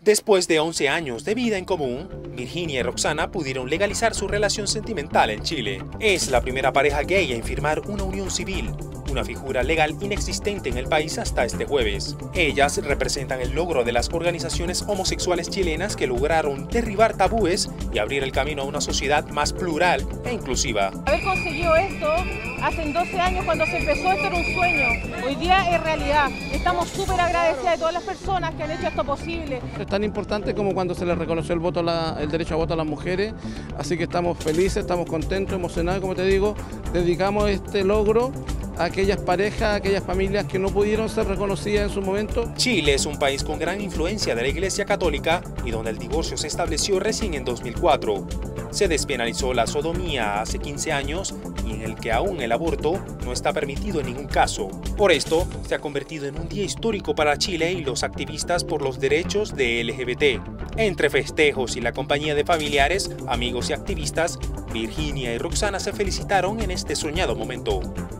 Después de 11 años de vida en común, Virginia y Roxana pudieron legalizar su relación sentimental en Chile. Es la primera pareja gay en firmar una unión civil, una figura legal inexistente en el país hasta este jueves. Ellas representan el logro de las organizaciones homosexuales chilenas que lograron derribar tabúes y abrir el camino a una sociedad más plural e inclusiva. Haber conseguido esto hace 12 años cuando se empezó, esto era un sueño. Hoy día es realidad. Estamos súper agradecidas de todas las personas que han hecho esto posible. Es tan importante como cuando se les reconoció el derecho a voto a las mujeres, así que estamos felices, estamos contentos, emocionados, como te digo, dedicamos este logro a aquellas parejas, a aquellas familias que no pudieron ser reconocidas en su momento. Chile es un país con gran influencia de la Iglesia Católica y donde el divorcio se estableció recién en 2004. Se despenalizó la sodomía hace 15 años y en el que aún el aborto no está permitido en ningún caso. Por esto, se ha convertido en un día histórico para Chile y los activistas por los derechos de LGBT. Entre festejos y la compañía de familiares, amigos y activistas, Virginia y Roxana se felicitaron en este soñado momento.